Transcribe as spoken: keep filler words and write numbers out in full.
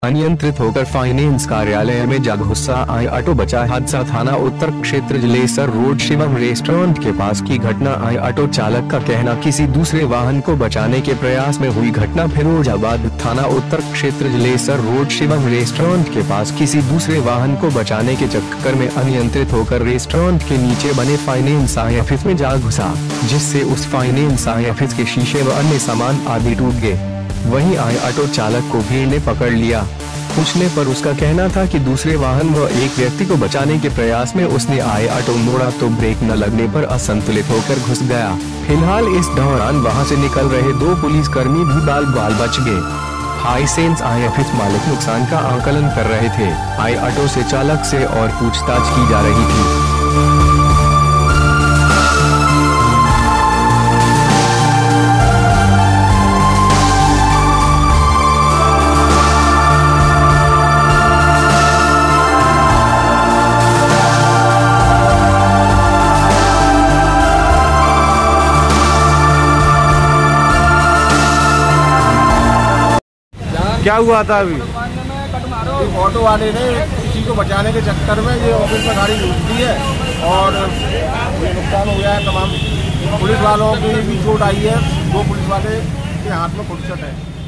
अनियंत्रित होकर फाइनेंस कार्यालय में जा घुसा आई ऑटो बचा हादसा। थाना उत्तर क्षेत्र जलेसर रोड शिवम रेस्टोरेंट के पास की घटना। आई ऑटो चालक का कहना, किसी दूसरे वाहन को बचाने के प्रयास में हुई घटना। फिरोजाबाद थाना उत्तर क्षेत्र जलेसर रोड शिवम रेस्टोरेंट के पास किसी दूसरे वाहन को बचाने के चक्कर में अनियंत्रित होकर रेस्टोरेंट के नीचे बने फाइनेंस ऑफिस में जा घुसा, जिससे उस फाइनेंस ऑफिस के शीशे व अन्य सामान आदि टूट गए। वहीं आई ऑटो चालक को भीड़ ने पकड़ लिया। पूछने पर उसका कहना था कि दूसरे वाहन व एक व्यक्ति को बचाने के प्रयास में उसने आई ऑटो मोड़ा तो ब्रेक न लगने पर असंतुलित होकर घुस गया। फिलहाल इस दौरान वहां से निकल रहे दो पुलिसकर्मी भी बाल बाल बच गए। हाईसेंस ऑफिस मालिक नुकसान का आकलन कर रहे थे। आई ऑटो से चालक से और पूछताछ की जा रही थी। क्या हुआ था अभी? ऑटो वाले ने किसी को बचाने के चक्कर में ये ऑफिस में गाड़ी लूट दी है और ये नुकसान हो गया है। तमाम पुलिस वालों की भी चोट आई है। दो पुलिस वाले के हाथ में फुर्सत है।